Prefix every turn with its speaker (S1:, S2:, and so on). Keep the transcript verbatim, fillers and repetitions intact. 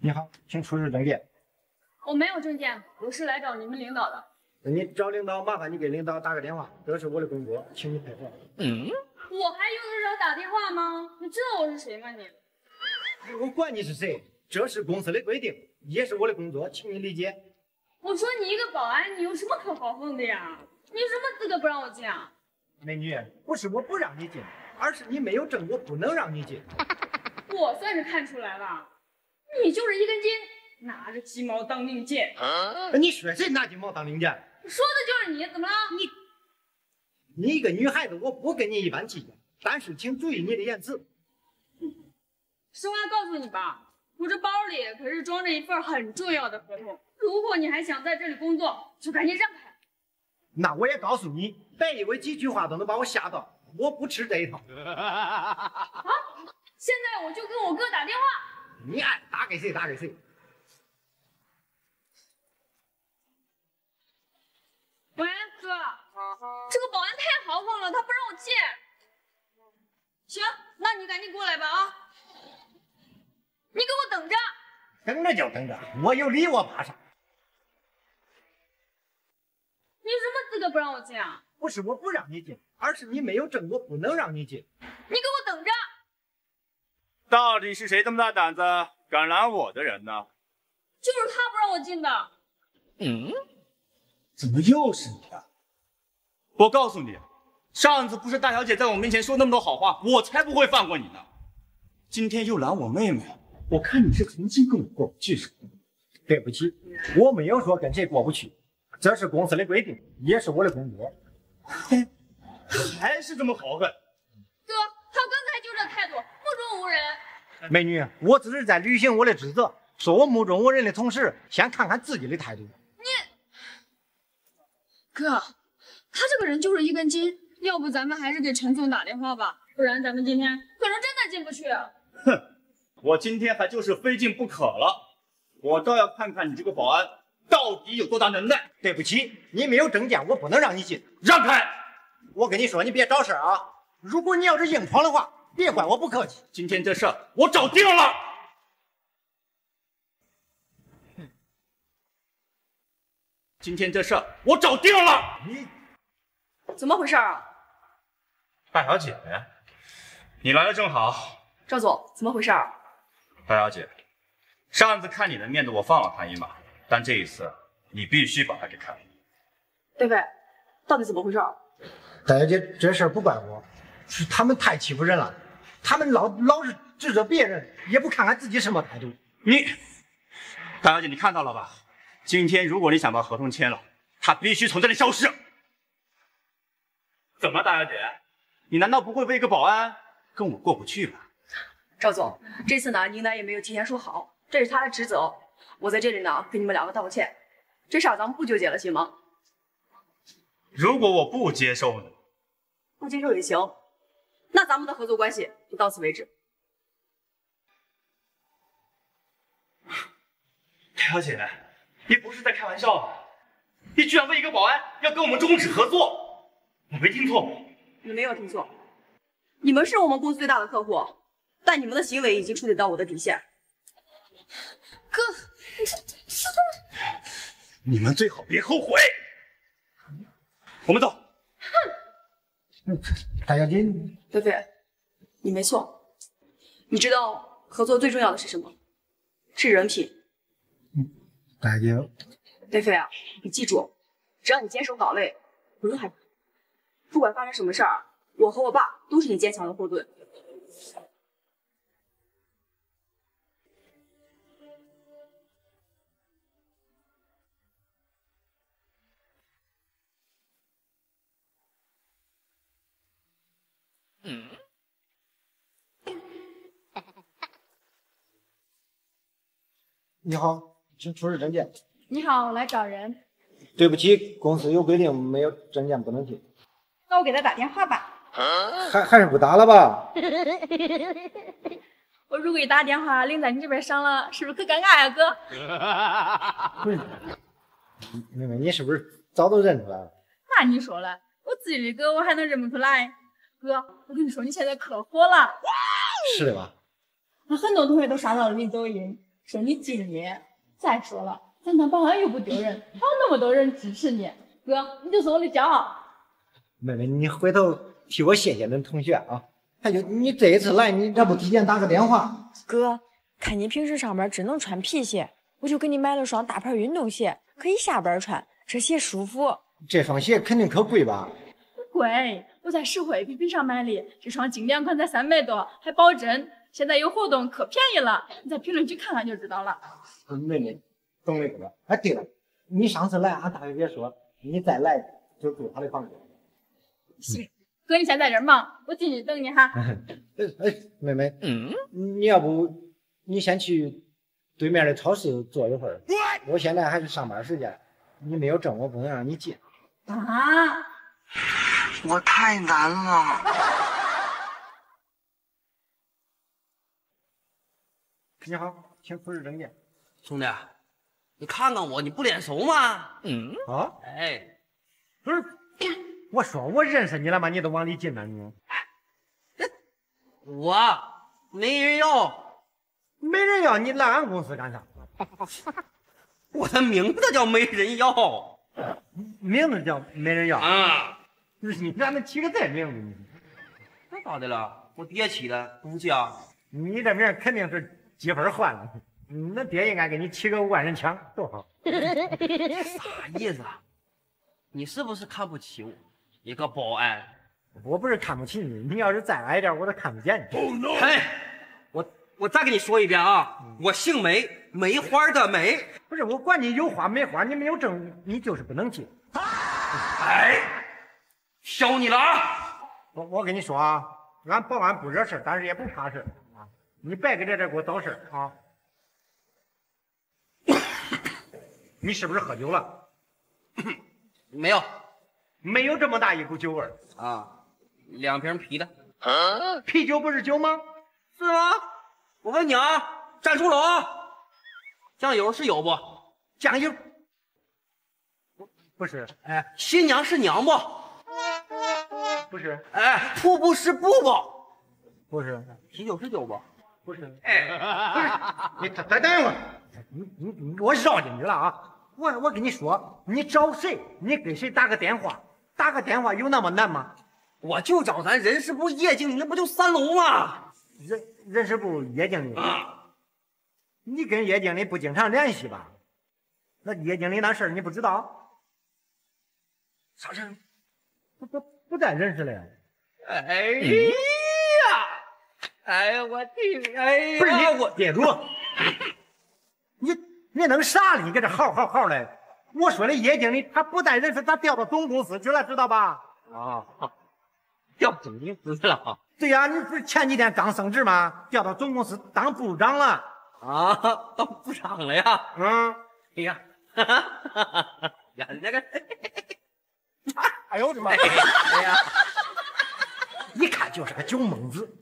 S1: 你好，请出示证件。
S2: 我没有证件，我是来找你们领导的。
S1: 那你找领导，麻烦你给领导打个电话，这是我的工作，请你配合。嗯，
S2: 我还用得着打电话吗？你知道我是谁吗你？
S1: 我管你是谁，这是公司的规定，也是我的工作，请你理解。
S2: 我说你一个保安，你有什么可豪横的呀？你有什么资格不让我进啊？
S1: 美女，不是我不让你进，而是你没有证，我不能让你进。
S2: 我算是看出来了，你就是一根筋，拿着鸡毛当令箭。
S1: 啊、你说谁拿鸡毛当令箭？
S2: 说的就是你，怎么了？
S1: 你，你一个女孩子，我不跟你一般计较，但是请注意你的言辞。
S2: 实话告诉你吧，我这包里可是装着一份很重要的合同，如果你还想在这里工作，就赶紧让开。
S1: 那我也告诉你，别以为几句话都能把我吓到，我不吃这一套。
S2: 啊！现在我就给我哥打电话。
S1: 你爱打给谁打给谁。
S2: 喂，哥，这个保安太豪横了，他不让我进。行，那你赶紧过来吧啊！你给我等着。
S1: 等着就等着，我有理我怕啥？
S2: 你有什么资格不让我进啊？
S1: 不是我不让你进，而是你没有证，我不能让你进。
S2: 你给我等着！
S3: 到底是谁这么大胆子，敢拦我的人呢？
S2: 就是他不让我进的。
S3: 嗯？
S1: 怎么又是你啊？
S3: 我告诉你，上次不是大小姐在我面前说那么多好话，我才不会放过你呢。今天又拦我妹妹，我看你是存心跟我过不去是吧？
S1: 对不起，我没有说跟谁过不去，这是公司的规定，也是我的工作。
S3: 嘿，还是这么豪横。
S2: 哥，他刚才就这态度，目中无人。
S1: 美女，我只是在履行我的职责，说我目中无人的同时，先看看自己的态度。
S2: 你，哥，他这个人就是一根筋，要不咱们还是给陈总打电话吧，不然咱们今天可能真的进不去。
S3: 哼，我今天还就是非进不可了，我倒要看看你这个保安到底有多大能耐。
S1: 对不起，你没有证件，我不能让你进。
S3: 让开！
S1: 我跟你说，你别找事啊！如果你要是硬闯的话，别怪我不客气。
S3: 今天这事儿我找定了。今天这事儿我找定了。
S1: 你
S4: 怎么回事啊？
S3: 大小姐，你来的正好。
S4: 赵总，怎么回事啊？
S3: 大小姐，上次看你的面子，我放了他一马，但这一次你必须把他给开了。
S4: 贝贝，到底怎么回事？
S1: 大小姐，这事儿不怪我，是他们太欺负人了。他们老老是指责别人，也不看看自己什么态度。
S3: 你，大小姐，你看到了吧？今天如果你想把合同签了，他必须从这里消失。怎么，大小姐，你难道不会为一个保安跟我过不去吧？
S4: 赵总，这次呢，您呢也没有提前说好，这是他的职责。我在这里呢，跟你们两个道个歉。这事儿咱们不纠结了，行吗？
S3: 如果我不接受呢？
S4: 不接受也行。那咱们的合作关系就到此为止。
S3: 大小姐，你不是在开玩笑吧？你居然为一个保安要跟我们终止合作？我没听错。
S4: 你没有听错，你们是我们公司最大的客户，但你们的行为已经触及到我的底线。
S2: 哥，
S3: 你们最好别后悔。我们走。
S1: 嗯，大小姐，
S4: 菲菲，你没错。你知道合作最重要的是什么？是人品。
S1: 嗯，大小姐，
S4: 菲菲啊，你记住，只要你坚守岗位，不用害怕。不管发生什么事儿，我和我爸都是你坚强的后盾。
S1: 嗯。你好，请出示证件。
S2: 你好，我来找人。
S1: 对不起，公司有规定，没有证件不能进。
S2: 那我给他打电话吧。
S1: 还还是不打了吧？
S2: 我如果一打电话，领在你这边上了，是不是可尴尬呀，哥？
S1: 不是，妹妹，你是不是早都认出来了？
S2: 那你说了，我自己的歌我还能认不出来？哥，我跟你说，你现在可火了。
S1: 是的吧？
S2: 很多同学都刷到了你抖音，
S5: 说你经理。再说了，咱当保安又不丢人，还有那么多人支持你，哥，你就是我的骄傲。
S1: 妹妹，你回头替我谢谢恁同学啊！还有你这一次来，你这不提前打个电话？
S4: 哥，看你平时上班只能穿皮鞋，我就给你买了双大牌运动鞋，可以下班穿，这鞋舒服。
S1: 这双鞋肯定可贵吧？
S5: 贵，我在实惠品品上买的，这双经典款才三百多，还保真。现在有活动，可便宜了，你在评论区看看就知道了。
S1: 妹妹，懂了哥。哎，对了，你上次来俺大学别说，你再来就住他的房间。
S5: 行，哥，你先在这儿忙，我进去等你哈。
S1: 哎，妹妹，嗯，你要不你先去对面的超市坐一会儿，我现在还是上班时间，你没有证，我不能让你进。
S5: 啊！
S6: 我太难了。
S1: 你好，请出示证件。
S7: 兄弟，你看看我，你不脸熟吗？
S1: 嗯啊，
S7: 哎，
S1: 不是，我说我认识你了吗？你都往里进了你。
S7: 我没人要，
S1: 没人要你来俺公司干啥？
S7: 我的名字叫没人要，
S1: 名字叫没人要
S7: 啊！
S1: 你咋能起个这名字？
S7: 那咋的了？我爹起的，不起啊？
S1: 你这名肯定是积分换了。那爹应该给你起个万人枪，多好。
S7: 啥意思啊？你是不是看不起我一个保安？
S1: 我不是看不起你，你要是再矮点，我都看不见你。
S7: Oh, no. 嘿，我我再给你说一遍啊，嗯、我姓梅，梅花的梅。
S1: 不是，我管你有花没花，你没有证，你就是不能进。
S7: 哎，削你了啊！
S1: 我我跟你说啊，俺保安不惹事，但是也不怕事啊。你别搁这这给我找事啊！你是不是喝酒了？
S7: 没有，
S1: 没有这么大一股酒味儿
S7: 啊。两瓶啤的，
S1: 啊、啤酒不是酒吗？
S7: 是吗？我问你啊，站住了啊！酱油是有不？
S1: 酱油不不是，
S7: 哎，新娘是娘不？
S1: 不是，
S7: 哎，瀑布是布不？
S1: 不是，
S7: 啤酒是酒不？
S1: 不是，哎，不是，你再等一会儿，你你你，我绕进去了啊！我我跟你说，你找谁？你给谁打个电话？打个电话有那么难吗？
S7: 我就找咱人事部叶经理，那不就三楼吗？
S1: 人人事部叶经理，啊、你跟叶经理不经常联系吧？那叶经理那事儿你不知道？啥事儿？不不不在人事了呀？
S7: 哎呀！哎呀，我的，哎呀，
S1: 不是你我爹主，你你弄啥了？你搁这好好好嘞！我说的叶经理他不在人事，他调到总公司去了，知道吧？
S7: 啊。调总公司了？
S1: 对呀、啊，你不是前几天刚升职吗？调到总公司当部长了
S7: 啊，当部长了呀？
S1: 嗯，
S7: 哎呀，哈哈哈哈呀，那个，
S1: 哎呦我的妈！
S7: 哎呀，
S1: 一看就是个酒蒙子。